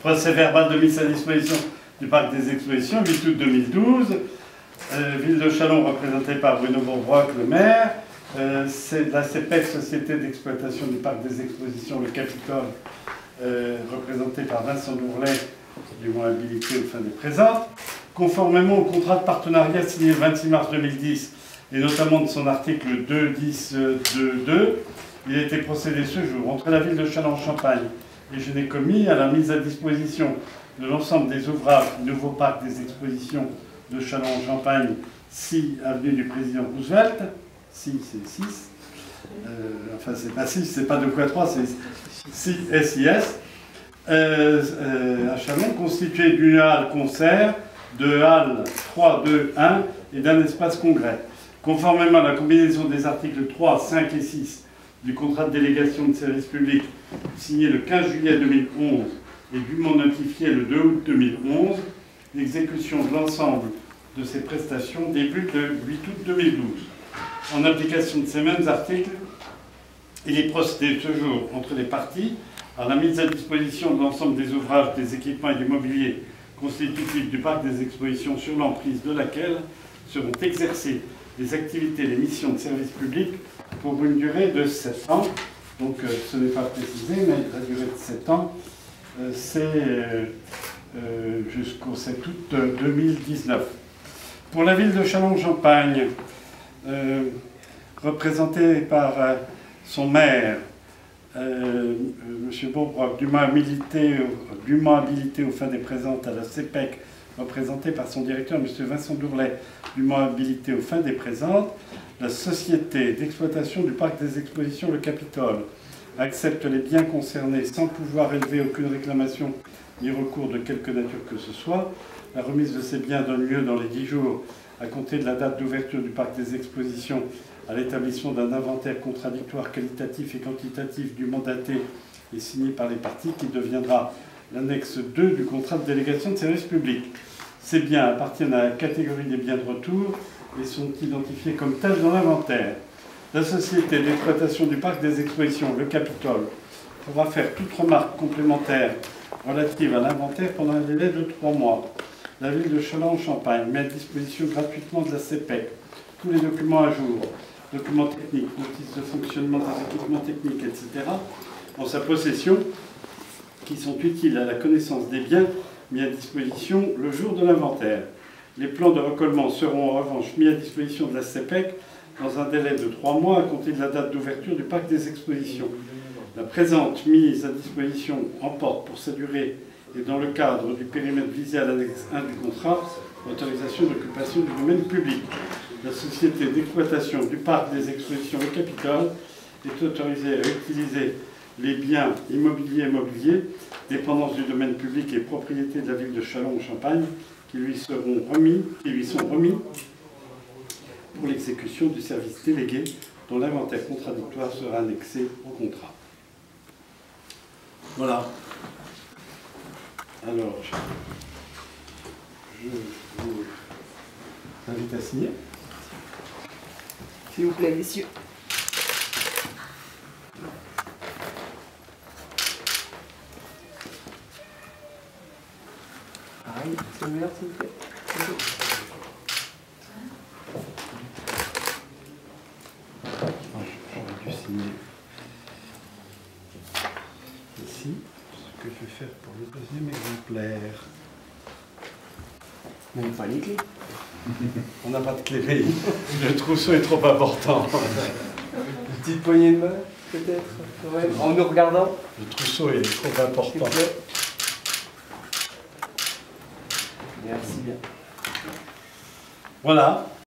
Procès verbal de mise à disposition du parc des expositions, 8 août 2012. Ville de Châlons, représentée par Bruno Bourboc, le maire. C'est la CEPEC, Société d'exploitation du parc des expositions, le Capitole, représentée par Vincent Dourlet, du moins habilité aux fins des présentes. Conformément au contrat de partenariat signé le 26 mars 2010, et notamment de son article 2.10.2.2, il a été procédé ce jour entre la ville de Châlons-en-Champagne et Genécommis à la mise à disposition de l'ensemble des ouvrages du nouveau parc des expositions de Châlons-en-Champagne, 6 avenue du Président Roosevelt. 6, c'est 6. Enfin, c'est pas 6, c'est pas 2x3, c'est 6 SIS. À Châlons, constitué d'une halle concert, de halles 3, 2, 1 et d'un espace congrès. Conformément à la combinaison des articles 3, 5 et 6 du contrat de délégation de service public signé le 15 juillet 2011 et dûment notifié le 2 août 2011, l'exécution de l'ensemble de ces prestations débute le 8 août 2012. En application de ces mêmes articles, il est procédé ce jour entre les parties à la mise à disposition de l'ensemble des ouvrages, des équipements et du mobilier constitutifs du parc des expositions sur l'emprise de laquelle seront exercées les activités et les missions de service public pour une durée de 7 ans. Donc ce n'est pas précisé, mais la durée de 7 ans, c'est jusqu'au 7 août 2019. Pour la ville de Châlons-en-Champagne, représentée par son maire, M. Bourboc, dûment habilité aux fins des présentes à la CEPEC, représenté par son directeur, M. Vincent Dourlet, dûment habilité aux fins des présentes, la Société d'exploitation du parc des expositions, le Capitole, accepte les biens concernés sans pouvoir élever aucune réclamation ni recours de quelque nature que ce soit. La remise de ces biens donne lieu dans les 10 jours à compter de la date d'ouverture du parc des expositions à l'établissement d'un inventaire contradictoire qualitatif et quantitatif du mandaté et signé par les parties qui deviendra l'annexe 2 du contrat de délégation de service public. Ces biens appartiennent à la catégorie des biens de retour et sont identifiés comme tels dans l'inventaire. La Société d'exploitation du parc des expositions, le Capitole, pourra faire toute remarque complémentaire relative à l'inventaire pendant un délai de 3 mois. La ville de Châlons-en-Champagne met à disposition gratuitement de la CEPEC tous les documents à jour, documents techniques, notices de fonctionnement des équipements techniques, etc., en sa possession, qui sont utiles à la connaissance des biens mis à disposition le jour de l'inventaire. Les plans de recollement seront en revanche mis à disposition de la CEPEC dans un délai de 3 mois à compter de la date d'ouverture du parc des expositions. La présente mise à disposition emporte pour sa durée et dans le cadre du périmètre visé à l'annexe 1 du contrat, l'autorisation d'occupation du domaine public. La Société d'exploitation du parc des expositions au Capitole est autorisée à utiliser les biens immobiliers et mobiliers, dépendances du domaine public et propriété de la ville de Châlons-en-Champagne, qui lui sont remis pour l'exécution du service délégué dont l'inventaire contradictoire sera annexé au contrat. Voilà. Alors, je vous invite à signer. S'il vous plaît, messieurs. Pareil, c'est meilleur, s'il vous plaît. J'aurais dû signer ici, ce que je vais faire pour le deuxième exemplaire. On n'a pas les clés. On n'a pas de clé, mais le trousseau est trop important. Une petite poignée de main, peut-être, quand même, en nous regardant. Le trousseau est trop important. Merci bien. Voilà.